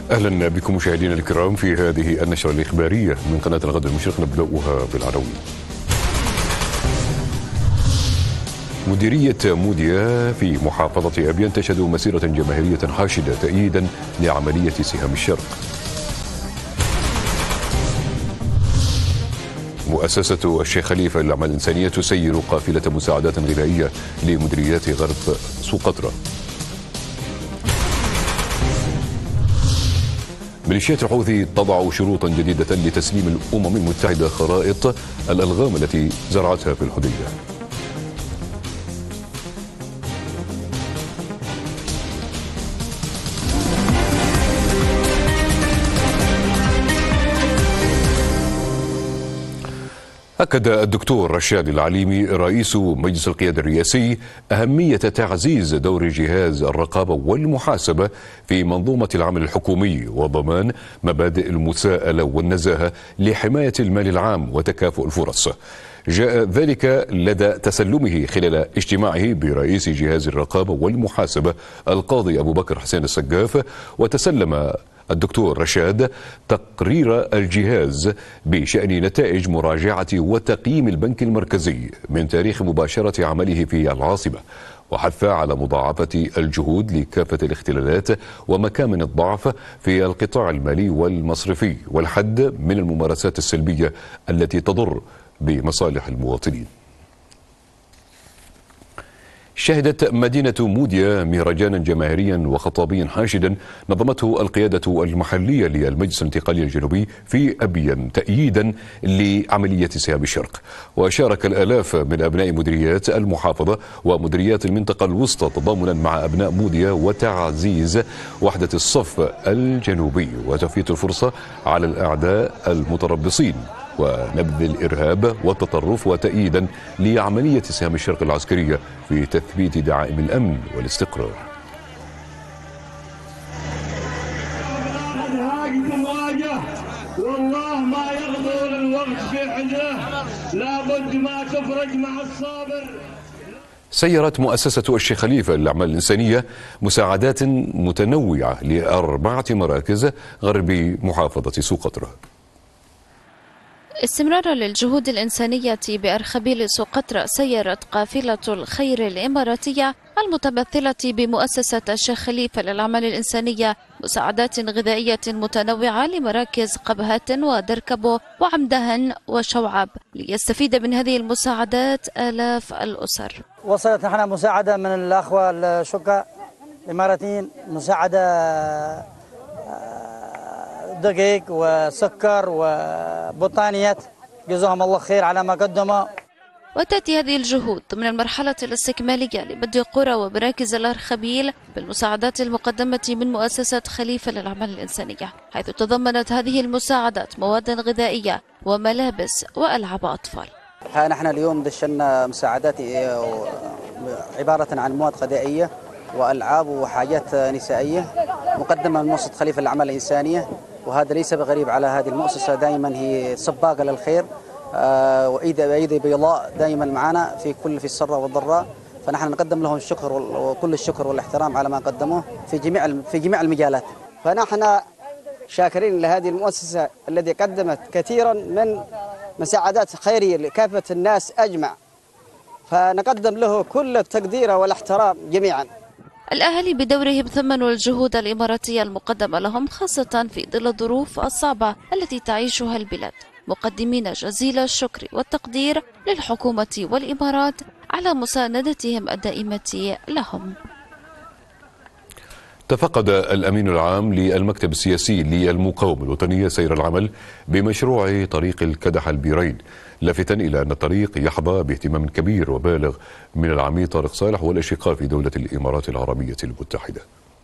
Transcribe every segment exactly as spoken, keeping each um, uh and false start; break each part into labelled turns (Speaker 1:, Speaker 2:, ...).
Speaker 1: أهلا بكم مشاهدينا الكرام في هذه النشرة الإخبارية من قناة الغد المشرق. نبدأها بالعناوين. مديرية موديا في محافظة أبين تشهد مسيرة جماهيرية حاشدة تأييدا لعملية سهام الشرق. مؤسسة الشيخ خليفة للأعمال الإنسانية تسير قافلة مساعدات غذائية لمديريات غرب سقطرى. ميليشيات الحوثي تضع شروطا جديدة لتسليم الأمم المتحدة خرائط الألغام التي زرعتها في الحديدة. أكد الدكتور رشاد العليمي رئيس مجلس القيادة الرئاسي أهمية تعزيز دور جهاز الرقابة والمحاسبة في منظومة العمل الحكومي وضمان مبادئ المساءلة والنزاهة لحماية المال العام وتكافؤ الفرص. جاء ذلك لدى تسلمه خلال اجتماعه برئيس جهاز الرقابة والمحاسبة القاضي أبو بكر حسين السقاف. وتسلم الدكتور رشاد تقرير الجهاز بشأن نتائج مراجعة وتقييم البنك المركزي من تاريخ مباشرة عمله في العاصمة، وحث على مضاعفة الجهود لكافة الاختلالات ومكامن الضعف في القطاع المالي والمصرفي والحد من الممارسات السلبية التي تضر بمصالح المواطنين. شهدت مدينة موديا مهرجانا جماهيريا وخطابيا حاشدا نظمته القيادة المحلية للمجلس الانتقالي الجنوبي في أبين تأييدا لعملية سهام الشرق. وشارك الآلاف من أبناء مديريات المحافظة ومديريات المنطقة الوسطى تضامنا مع أبناء موديا وتعزيز وحدة الصف الجنوبي وتفويت الفرصة على الأعداء المتربصين ونبذ الإرهاب والتطرف، وتأييدا لعملية سهام الشرق العسكرية في تثبيت دعائم الأمن والاستقرار.
Speaker 2: والله ما يغدر الوقت في حجره، لابد ما تفرج مع الصابر.
Speaker 1: سيرت مؤسسة الشيخ خليفة للأعمال الإنسانية مساعدات متنوعة لأربعة مراكز غرب محافظة سقطرى.
Speaker 3: استمرارا للجهود الإنسانية بأرخبيل سقطرى، سيرت قافلة الخير الإماراتية المتمثلة بمؤسسة الشيخ خليفة للأعمال الإنسانية مساعدات غذائية متنوعة لمراكز قبهات ودركبو وعمدهن وشوعب، ليستفيد من هذه المساعدات آلاف الأسر.
Speaker 4: وصلت نحن مساعدة من الأخوة الشقة الإماراتيين، مساعدة دقيق وسكر وبطانيات، جزاهم الله خير على ما قدموا.
Speaker 3: وتأتي هذه الجهود ضمن المرحلة الاستكمالية لبدء قرى ومراكز الأرخبيل بالمساعدات المقدمة من مؤسسة خليفة للأعمال الإنسانية، حيث تضمنت هذه المساعدات مواد غذائية وملابس وألعاب أطفال.
Speaker 4: ها نحن اليوم دشنا مساعدات عبارة عن مواد غذائية وألعاب وحاجات نسائية مقدمة من مؤسسة خليفة للأعمال الإنسانية، وهذا ليس بغريب على هذه المؤسسة، دائما هي سباقة للخير آه وإيدي بأيدي بيضاء دائما معنا في كل في السراء والضراء، فنحن نقدم لهم الشكر وكل الشكر والاحترام على ما قدموه في جميع في جميع المجالات.
Speaker 5: فنحن شاكرين لهذه المؤسسة التي قدمت كثيرا من مساعدات خيرية لكافة الناس أجمع، فنقدم له كل التقدير والاحترام جميعا.
Speaker 3: الأهالي بدورهم ثمنوا الجهود الإماراتية المقدمة لهم، خاصة في ظل الظروف الصعبة التي تعيشها البلاد، مقدمين جزيل الشكر والتقدير للحكومة والإمارات على مساندتهم الدائمة لهم.
Speaker 1: تفقد الأمين العام للمكتب السياسي للمقاومة الوطنية سير العمل بمشروع طريق الكدح البيرين، لافتا إلى أن الطريق يحظى باهتمام كبير وبالغ من العميد طارق صالح والأشقاء في دولة الإمارات العربية المتحدة.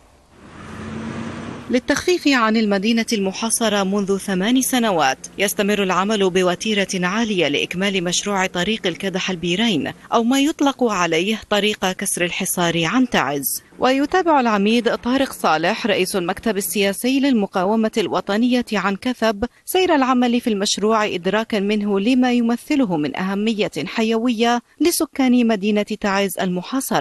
Speaker 6: للتخفيف عن المدينة المحاصرة منذ ثمان سنوات، يستمر العمل بوتيرة عالية لإكمال مشروع طريق الكدح البيرين، أو ما يطلق عليه طريق كسر الحصار عن تعز. ويتابع العميد طارق صالح رئيس المكتب السياسي للمقاومة الوطنية عن كثب سير العمل في المشروع، إدراكا منه لما يمثله من أهمية حيوية لسكان مدينة تعز المحاصرة،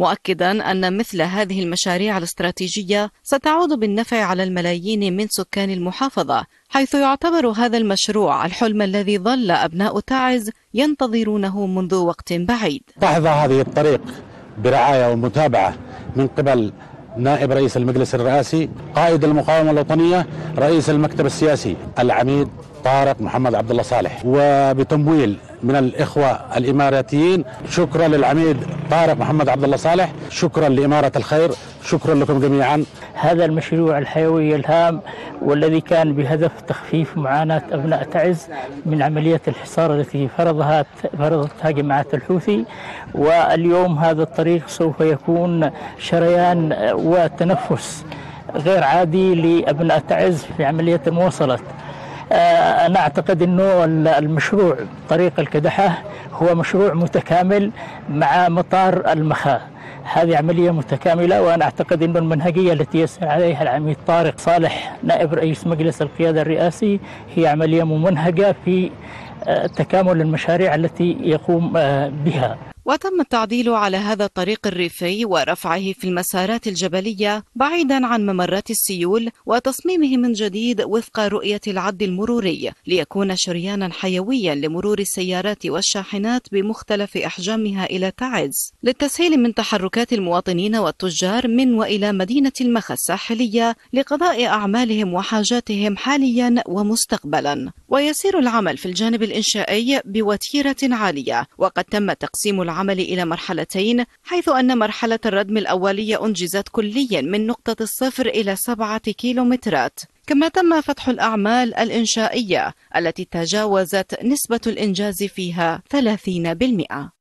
Speaker 6: مؤكدا أن مثل هذه المشاريع الاستراتيجية ستعود بالنفع على الملايين من سكان المحافظة، حيث يعتبر هذا المشروع الحلم الذي ظل أبناء تعز ينتظرونه منذ وقت بعيد.
Speaker 7: تحظى هذه الطريق برعاية ومتابعة من قبل نائب رئيس المجلس الرئاسي، قائد المقاومة الوطنية، رئيس المكتب السياسي العميد طارق محمد عبد الله صالح، وبتمويل من الإخوة الإماراتيين. شكرا للعميد طارق محمد عبد الله صالح، شكرا لإمارة الخير، شكرا لكم جميعا.
Speaker 8: هذا المشروع الحيوي الهام والذي كان بهدف تخفيف معاناة أبناء تعز من عملية الحصار التي فرضها فرضتها جماعات الحوثي، واليوم هذا الطريق سوف يكون شريان وتنفس غير عادي لأبناء تعز في عملية المواصلات. أنا أعتقد أنه المشروع طريق الكدحة هو مشروع متكامل مع مطار المخا، هذه عملية متكاملة، وأنا أعتقد أن المنهجية التي يسعى عليها العميد طارق صالح نائب رئيس مجلس القيادة الرئاسي هي عملية ممنهجة في تكامل المشاريع التي يقوم بها.
Speaker 6: وتم التعديل على هذا الطريق الريفي ورفعه في المسارات الجبلية بعيدا عن ممرات السيول، وتصميمه من جديد وفق رؤية العد المروري ليكون شريانا حيويا لمرور السيارات والشاحنات بمختلف أحجامها إلى تعز، للتسهيل من تحركات المواطنين والتجار من وإلى مدينة المخا الساحلية لقضاء أعمالهم وحاجاتهم حاليا ومستقبلا. ويسير العمل في الجانب الإنشائي بوتيرة عالية، وقد تم تقسيم العمل إلى مرحلتين، حيث أن مرحلة الردم الأولية أنجزت كليا من نقطة الصفر إلى سبعة كيلومترات، كما تم فتح الأعمال الإنشائية التي تجاوزت نسبة الإنجاز فيها ثلاثين بالمئة.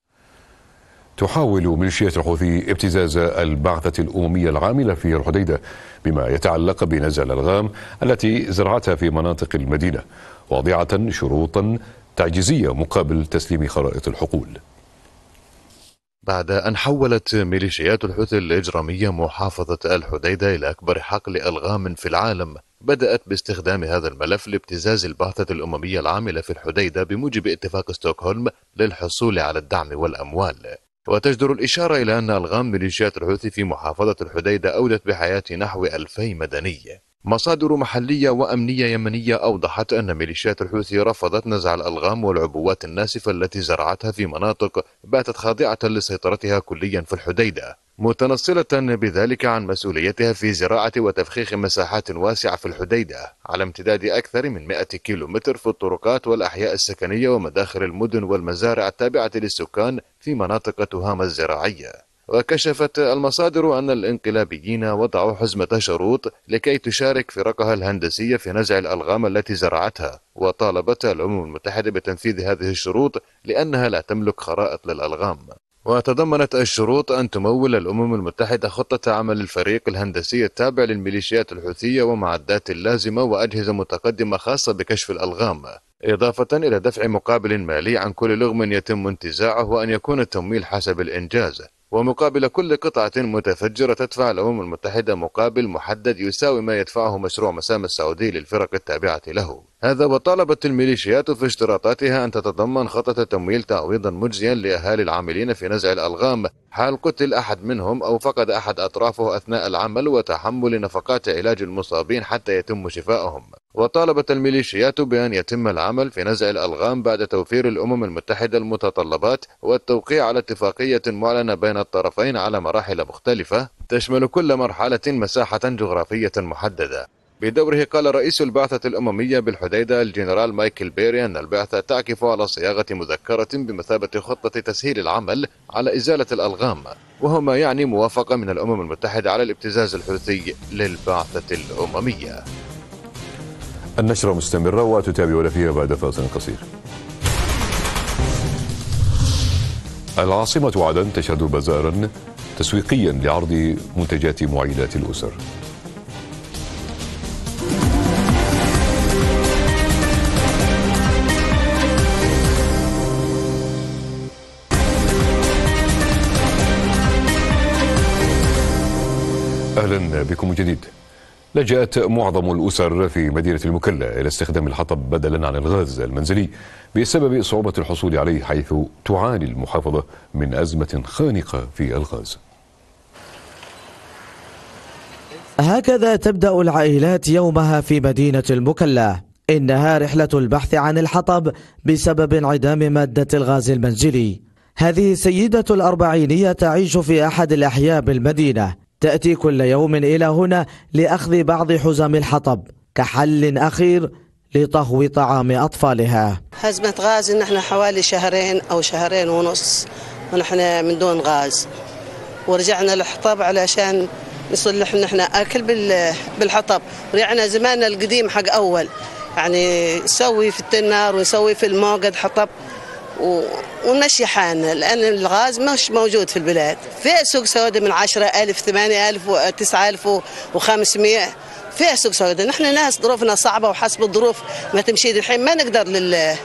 Speaker 1: تحاول ميليشيات الحوثي ابتزاز البعثة الأممية العاملة في الحديدة بما يتعلق بنزع الألغام التي زرعتها في مناطق المدينة، واضعة شروطا تعجيزية مقابل تسليم خرائط الحقول.
Speaker 9: بعد أن حولت ميليشيات الحوثي الإجرامية محافظة الحديدة إلى أكبر حقل ألغام في العالم، بدأت باستخدام هذا الملف لابتزاز البعثة الأممية العاملة في الحديدة بموجب اتفاق ستوكهولم للحصول على الدعم والأموال. وتجدر الإشارة إلى أن ألغام ميليشيات الحوثي في محافظة الحديدة أودت بحياة نحو ألفي مدني. مصادر محلية وأمنية يمنية أوضحت أن ميليشيات الحوثي رفضت نزع الألغام والعبوات الناسفة التي زرعتها في مناطق باتت خاضعة لسيطرتها كليا في الحديدة، متنصلة بذلك عن مسؤوليتها في زراعة وتفخيخ مساحات واسعة في الحديدة على امتداد أكثر من مئة كيلومتر في الطرقات والأحياء السكنية ومداخل المدن والمزارع التابعة للسكان في مناطق تهامة الزراعية. وكشفت المصادر أن الانقلابيين وضعوا حزمة شروط لكي تشارك فرقها الهندسية في نزع الألغام التي زرعتها، وطالبت الأمم المتحدة بتنفيذ هذه الشروط لأنها لا تملك خرائط للألغام. وتضمنت الشروط أن تمول الأمم المتحدة خطة عمل الفريق الهندسي التابع للميليشيات الحوثية ومعدات اللازمة وأجهزة متقدمة خاصة بكشف الألغام، إضافة إلى دفع مقابل مالي عن كل لغم يتم انتزاعه، وأن يكون التمويل حسب الإنجاز، ومقابل كل قطعة متفجرة تدفع الأمم المتحدة مقابل محدد يساوي ما يدفعه مشروع مسام السعودي للفرق التابعة له. هذا وطالبت الميليشيات في اشتراطاتها أن تتضمن خطة تمويل تعويضا مجزيا لأهالي العاملين في نزع الألغام حال قتل أحد منهم أو فقد أحد أطرافه أثناء العمل، وتحمل نفقات علاج المصابين حتى يتم شفائهم. وطالبت الميليشيات بأن يتم العمل في نزع الألغام بعد توفير الأمم المتحدة المتطلبات والتوقيع على اتفاقية معلنة بين الطرفين على مراحل مختلفة تشمل كل مرحلة مساحة جغرافية محددة. بدوره قال رئيس البعثة الأممية بالحديدة الجنرال مايكل بيري أن البعثة تعكف على صياغة مذكرة بمثابة خطة تسهيل العمل على إزالة الألغام، وهو ما يعني موافقة من الأمم المتحدة على الابتزاز الحوثي للبعثة الأممية.
Speaker 1: النشرة مستمرة وتتابعون فيها بعد فاصل قصير. العاصمة عدن تشهد بازارا تسويقيا لعرض منتجات معينات الأسر. أهلا بكم من جديد. لجأت معظم الأسر في مدينة المكلا إلى استخدام الحطب بدلا عن الغاز المنزلي بسبب صعوبة الحصول عليه، حيث تعاني المحافظة من أزمة خانقة في الغاز.
Speaker 10: هكذا تبدأ العائلات يومها في مدينة المكلا. إنها رحلة البحث عن الحطب بسبب انعدام مادة الغاز المنزلي. هذه سيدة الأربعينية تعيش في أحد الأحياء بالمدينة، تأتي كل يوم إلى هنا لأخذ بعض حزم الحطب كحل أخير لطهو طعام أطفالها.
Speaker 11: أزمة غاز نحن حوالي شهرين أو شهرين ونص ونحن من دون غاز، ورجعنا للحطب علشان نصلح نحن أكل بالحطب. رجعنا زماننا القديم حق أول، يعني نسوي في التنار ونسوي في الموقد حطب ونمشي حالنا، لأن الغاز مش موجود في البلاد. في سوق سوداء من عشرة ألف ثمانية ألف وتسعة ألف وخمسمائة، في سوق سوداء. نحن ناس ظروفنا صعبة وحسب الظروف ما تمشي. الحين ما نقدر لل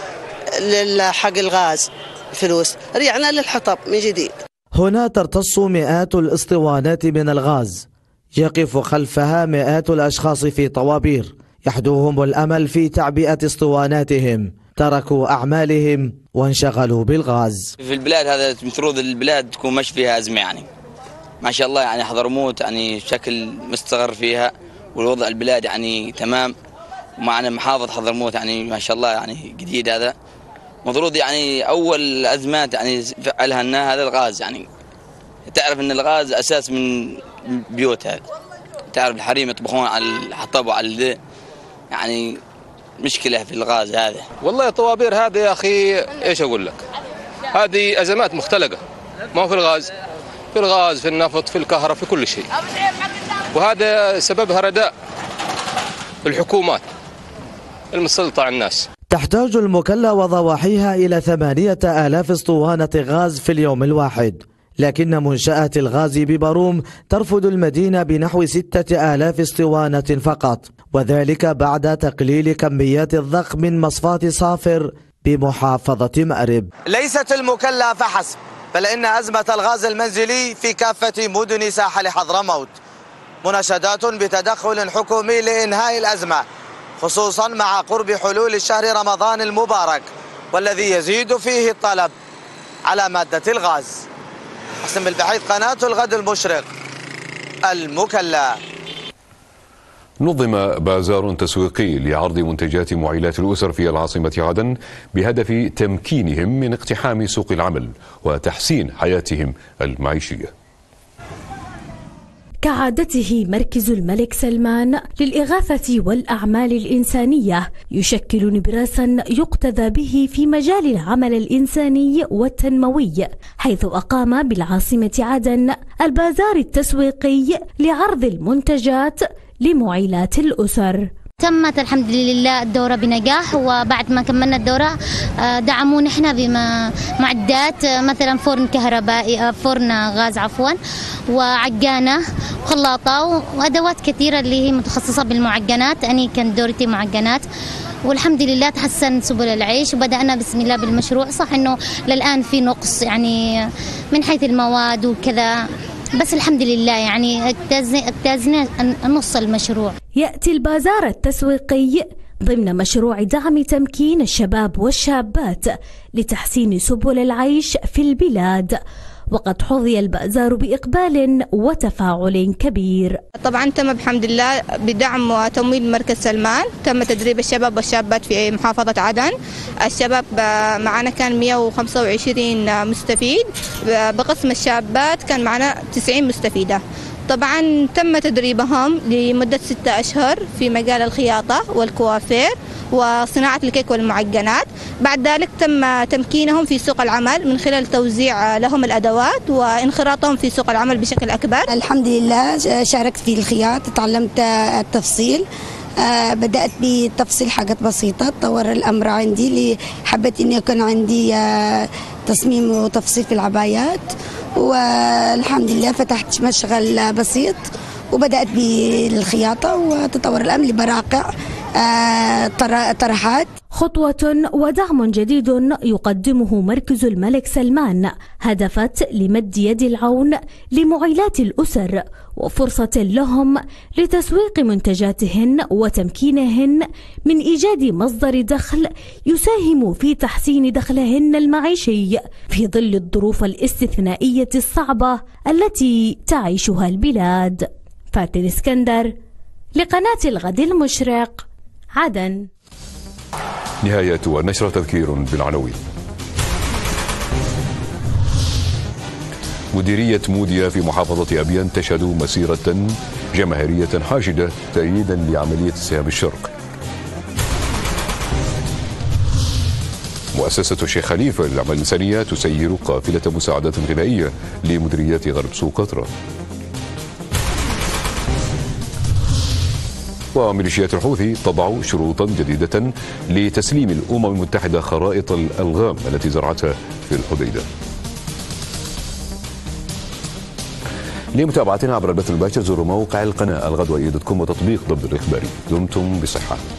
Speaker 11: للحق الغاز فلوس، رجعنا للحطب من جديد.
Speaker 10: هنا ترتص مئات الاسطوانات من الغاز، يقف خلفها مئات الأشخاص في طوابير، يحدوهم الأمل في تعبئة اسطواناتهم. تركوا أعمالهم وانشغلوا بالغاز.
Speaker 12: في البلاد هذا المفروض البلاد تكون مش فيها أزمة، يعني ما شاء الله، يعني حضرموت يعني بشكل مستقر فيها، والوضع البلاد يعني تمام، ومعنا محافظة حضرموت يعني ما شاء الله يعني جديد. هذا مفروض يعني أول أزمات يعني فعلها لنا هذا الغاز. يعني تعرف أن الغاز أساس من بيوت، هذا تعرف الحريم يطبخون على الحطب وعلى ذا، يعني مشكلة في الغاز هذا.
Speaker 13: والله الطوابير هذا يا أخي إيش أقول لك، هذه أزمات مختلقة، ما هو في الغاز، في الغاز في النفط في الكهرباء في كل شيء، وهذا سببها رداء الحكومات المسلطة على الناس.
Speaker 10: تحتاج المكلا وضواحيها إلى ثمانية آلاف اسطوانة غاز في اليوم الواحد، لكن منشآت الغاز ببروم ترفض المدينة بنحو ستة آلاف اسطوانة فقط، وذلك بعد تقليل كميات الضخ من مصفاة صافر بمحافظة مأرب.
Speaker 14: ليست المكلا فحسب، بل إن أزمة الغاز المنزلي في كافة مدن ساحل حضرموت. مناشدات بتدخل حكومي لإنهاء الأزمة، خصوصا مع قرب حلول شهر رمضان المبارك والذي يزيد فيه الطلب على مادة الغاز. حسن البحيث، قناة الغد المشرق، المكلا.
Speaker 1: نظم بازار تسويقي لعرض منتجات معيلات الأسر في العاصمة عدن بهدف تمكينهم من اقتحام سوق العمل وتحسين حياتهم المعيشية.
Speaker 15: كعادته مركز الملك سلمان للإغاثة والأعمال الإنسانية يشكل نبراسا يقتدى به في مجال العمل الإنساني والتنموي، حيث أقام بالعاصمة عدن البازار التسويقي لعرض المنتجات لمعيلات الأسر.
Speaker 16: تمت الحمد لله الدورة بنجاح، وبعد ما كملنا الدورة دعمونا احنا بمعدات مثلا فرن كهربائي، فرن غاز عفوا، وعجانة وخلاطة وأدوات كثيرة اللي هي متخصصة بالمعجنات. أنا كانت دورتي معجنات، والحمد لله تحسن سبل العيش، وبدأنا بسم الله بالمشروع. صح إنه للآن في نقص يعني من حيث المواد وكذا، بس الحمد لله يعني اجتزنا نص المشروع.
Speaker 15: يأتي البازار التسويقي ضمن مشروع دعم تمكين الشباب والشابات لتحسين سبل العيش في البلاد، وقد حظي البازار بإقبال وتفاعل كبير.
Speaker 17: طبعا تم بحمد الله بدعم وتمويل مركز سلمان، تم تدريب الشباب والشابات في محافظة عدن. الشباب معنا كان مئة وخمسة وعشرين مستفيد، بقسم الشابات كان معنا تسعين مستفيدة. طبعا تم تدريبهم لمدة ستة أشهر في مجال الخياطة والكوافير وصناعة الكيك والمعجنات. بعد ذلك تم تمكينهم في سوق العمل من خلال توزيع لهم الأدوات وانخراطهم في سوق العمل بشكل أكبر.
Speaker 18: الحمد لله شاركت في الخياط، تعلمت التفصيل، بدأت بتفصيل حاجات بسيطة، تطور الأمر عندي اللي حبيت إني يكون عندي تصميم وتفصيل في العبايات، والحمد لله فتحت مشغل بسيط وبدأت بالخياطة وتطور الأمر لبراقع طرحات.
Speaker 15: خطوة ودعم جديد يقدمه مركز الملك سلمان هدفت لمد يد العون لمعيلات الأسر وفرصة لهم لتسويق منتجاتهن وتمكينهن من إيجاد مصدر دخل يساهم في تحسين دخلهن المعيشي في ظل الظروف الاستثنائية الصعبة التي تعيشها البلاد. فاتن اسكندر لقناة الغد المشرق، عدن.
Speaker 1: نهاية النشرة تذكير بالعناوين. مديرية موديا في محافظة أبيان تشهد مسيرة جماهيرية حاشدة تأييدا لعملية سهام الشرق. مؤسسة الشيخ خليفة للأعمال الإنسانية تسير قافلة مساعدات غذائية لمديريات غرب سوق قطرة. وميليشيات الحوثي تضع شروطا جديدة لتسليم الأمم المتحدة خرائط الألغام التي زرعتها في الحديدة. لمتابعتنا عبر البث المباشر زوروا موقع القناة الغد دوت كوم وتطبيق ضبط الإخباري. دمتم بصحة.